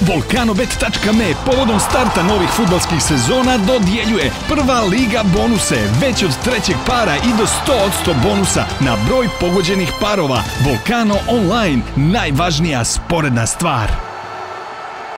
Volkanobet.me povodom starta novih fudbalskih sezona dodjeljuje prva liga bonuse već od trećeg para i do 100% bonusa na broj pogođenih parova. Volcano Online, najvažnija sporedna stvar.